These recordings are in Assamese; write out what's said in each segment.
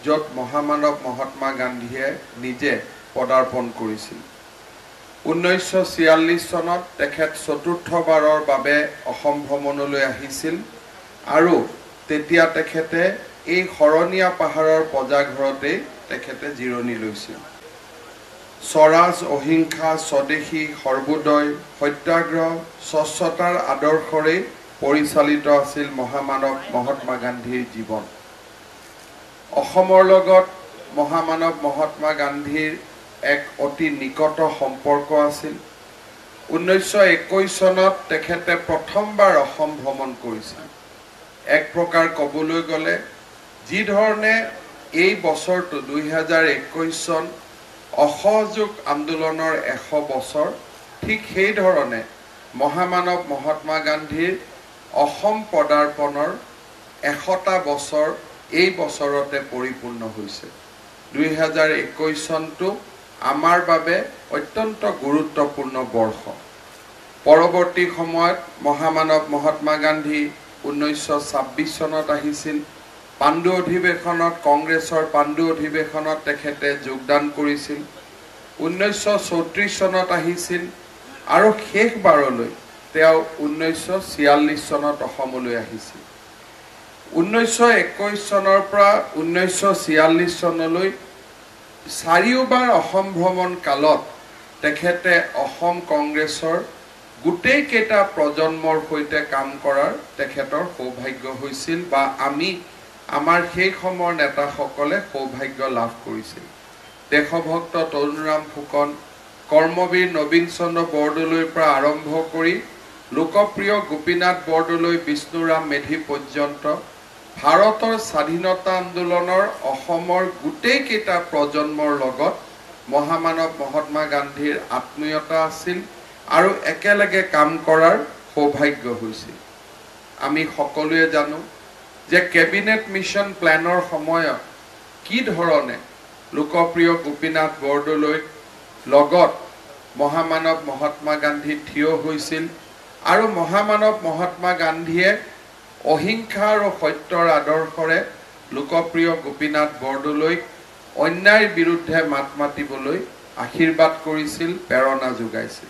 য'ত মহামানৱ মহাত্মা গান্ধীয়ে নিজে পদাৰ্পণ কৰিছিল 1946 চনত তেখেত চতুৰ্থবাৰৰ বাবে অসম ভ্ৰমণলৈ আহিছিল আৰু তেতিয়া তেখেতে এই শৰণীয়া পাহাৰৰ পজাঘৰতে তেখেতে জিৰণি লৈছিল স্বৰাজ অহিংসা স্বদেশী সৰ্বোদয় সত্যাগ্ৰহ স্বচ্ছতাৰ আদৰ্শৰে পৰিচালিত আছিল মহামানৱ মহাত্মা গান্ধীৰ জীৱন অসমৰ লগত মহামানৱ মহাত্মা গান্ধীৰ এক অতি নিকট সম্পৰ্ক আছিল 1921 চনত তেখেতে প্ৰথমবাৰ অসম ভ্ৰমণ কৰিছিল এক প্ৰকাৰ কবলৈ গলে যি ধৰণে এই বছৰটো 2021 চন অসহযোগ আন্দোলনৰ 100 বছৰ ঠিক সেই ধৰণে মহামানৱ মহাত্মা গান্ধীৰ অসম পদাৰ্পণৰ 100টা বছৰ এই বছৰতে পৰিপূৰ্ণ হৈছে 2021 চনটো আমাৰ বাবে অত্যন্ত গুৰুত্বপূৰ্ণ বৰ্ষ পৰৱৰ্তী সময়ত মহামানৱ মহাত্মা গান্ধী 1926 চনত আহিছিল পাণ্ডু অধিৱেশনত কংগ্ৰেছৰ পাণ্ডু অধিৱেশনত তেখেতে যোগদান কৰিছিল 1934 চনত আহিছিল আৰু শেষবাৰলৈ তেওঁ 1946 চনত অসমলৈ আহিছিল 1921 চনৰ পৰা 1946 চনলৈ চাৰিওবাৰ অসম ভ্ৰমণ কালত তেখেতে অসম কংগ্ৰেছৰ গোটেই কেইটা প্ৰজন্মৰ সৈতে কাম কৰাৰ তেখেতৰ সৌভাগ্য হৈছিল বা আমি আমাৰ সেই সময়ৰ নেতাসকলে সৌভাগ্য লাভ কৰিছিল দেশভক্ত তৰুণৰাম ফুকন কৰ্মবীৰ নবীন চন্দ্ৰ বৰদলৈৰ পৰা আৰম্ভ কৰি লোকপ্ৰিয় গোপীনাথ বৰদলৈ বিষ্ণুৰাম মেধি পৰ্যন্ত ভাৰতৰ স্বাধীনতা আন্দোলনৰ অসমৰ গোটেই কেইটা প্ৰজন্মৰ লগত মহামানৱ মহাত্মা গান্ধীৰ আত্মীয়তা আছিল আৰু একেলগে কাম কৰাৰ সৌভাগ্য হৈছিল আমি সকলোৱে জানো যে কেবিনেট মিশন প্ল্যানৰ সময়ত কি ধৰণে লোকপ্ৰিয় গোপীনাথ বৰদলৈ লগত মহামানৱ মহাত্মা গান্ধী থিয় হৈছিল আৰু মহামানৱ মহাত্মা গান্ধীয়ে অহিংসা আৰু সত্যৰ আদৰ্শৰে লোকপ্ৰিয় গোপীনাথ বৰদলৈক অন্যায়ৰ বিৰুদ্ধে মাত মাতিবলৈ আশীৰ্বাদ কৰিছিল প্ৰেৰণা যোগাইছিল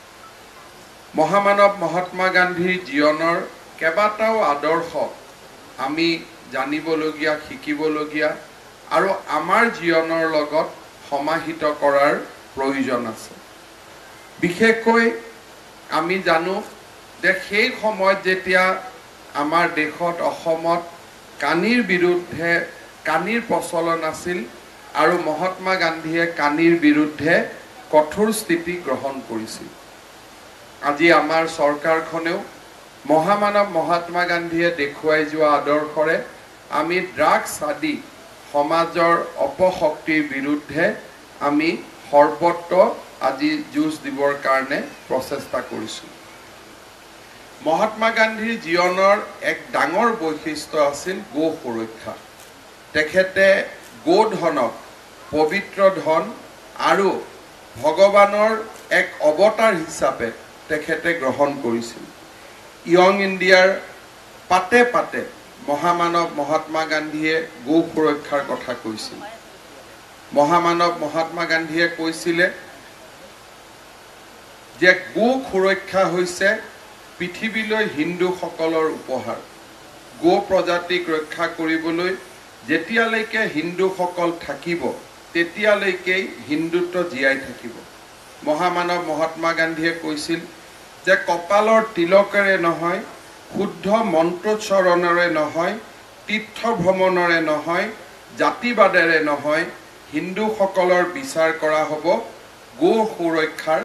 মহামানৱ মহাত্মা গান্ধীৰ জীৱনৰ কেইবাটাও আদৰ্শ আমি জানিবলগীয়া শিকিবলগীয়া আৰু আমাৰ জীৱনৰ লগত সমাহিত কৰাৰ প্ৰয়োজন আছে বিশেষকৈ আমি জানো যে সেই সময়ত যেতিয়া আমাৰ দেশত অসমত কানিৰ বিৰুদ্ধে কানিৰ প্ৰচলন আছিল আৰু মহাত্মা গান্ধীয়ে কানিৰ বিৰুদ্ধে কঠোৰ স্থিতি গ্ৰহণ কৰিছিল আজি আমাৰ চৰকাৰখনেও মহামানৱ মহাত্মা গান্ধীয়ে দেখুৱাই যোৱা আদৰ্শৰে আমি ড্ৰাগছ আদি সমাজৰ অপশক্তিৰ বিৰুদ্ধে আমি সৰ্বত্ৰ আজি যুঁজ দিবৰ কাৰণে প্ৰচেষ্টা কৰিছোঁ মহাত্মা গান্ধীৰ জীৱনৰ এক ডাঙৰ বৈশিষ্ট্য আছিল গো সুৰক্ষা তেখেতে গোধনক পবিত্ৰ ধন আৰু ভগৱানৰ এক অৱতাৰ হিচাপে তেখেতে গ্ৰহণ কৰিছিল ইয়ং ইণ্ডিয়াৰ পাতে পাতে মহামানৱ মহাত্মা গান্ধীয়ে গো সুৰক্ষাৰ কথা কৈছিল মহামানৱ মহাত্মা গান্ধীয়ে কৈছিলে যে গো সুৰক্ষা হৈছে পৃথিৱীলৈ হিন্দুসকলৰ উপহাৰ গো প্ৰজাতিক ৰক্ষা কৰিবলৈ যেতিয়ালৈকে হিন্দুসকল থাকিব তেতিয়ালৈকে হিন্দুত্ব জীয়াই থাকিব মহামানৱ মহাত্মা গান্ধীয়ে কৈছিল যে কপালৰ তিলকেৰে নহয় শুদ্ধ মন্ত্ৰোচ্চাৰণেৰে নহয় তীৰ্থ ভ্ৰমণেৰে নহয় জাতিবাদেৰে নহয় হিন্দুসকলৰ বিচাৰ কৰা হ'ব গো সুৰক্ষাৰ